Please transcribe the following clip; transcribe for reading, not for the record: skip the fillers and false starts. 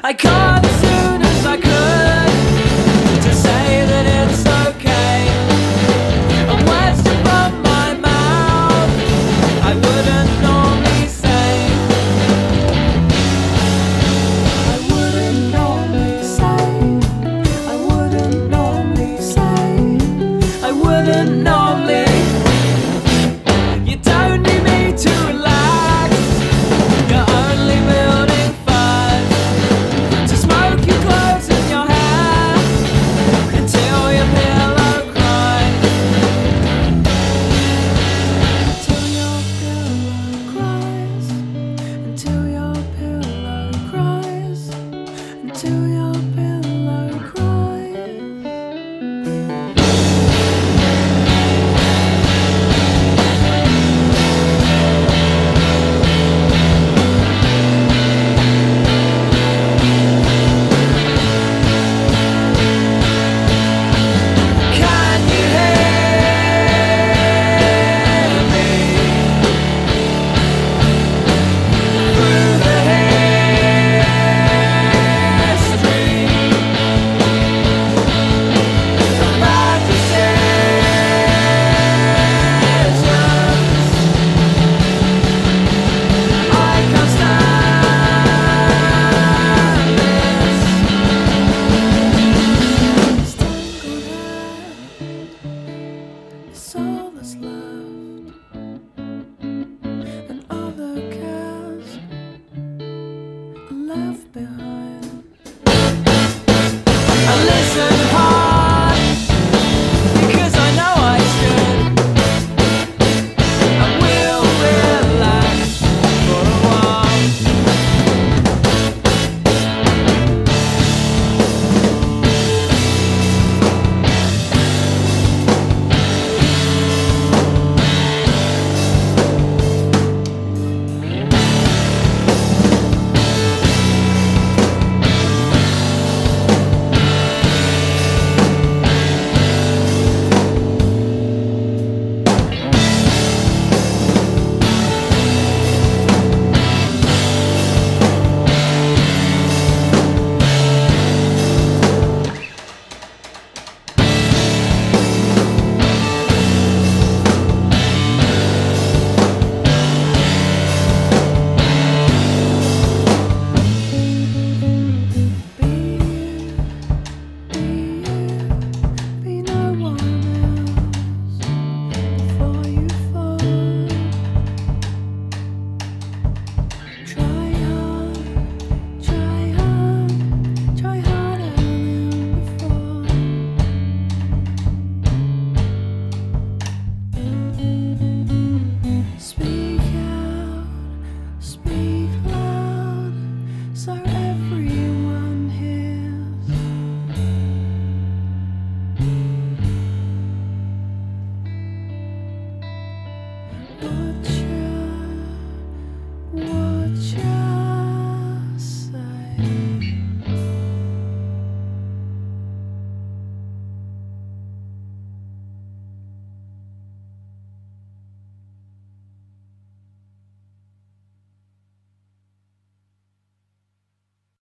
I called as soon as I could to say that it's okay. And words from my mouth I wouldn't normally say. I wouldn't normally say. I wouldn't normally say. I wouldn't normally. You don't need me to relax. You're only building fires to smoke your clothes and your hair until your pillow cries. Until your pillow cries. Until your pillow cries. Until your pillow cries. Can you hear me through the history of bad decisions? I can't stand this. Tangled hair is all that's left, and other cares are left behind. I listen hard because I know I should. I will relax for a while. Be no one else before you fall. Try hard, try hard, try harder than before. Speak out, speak loud, so everyone hears. What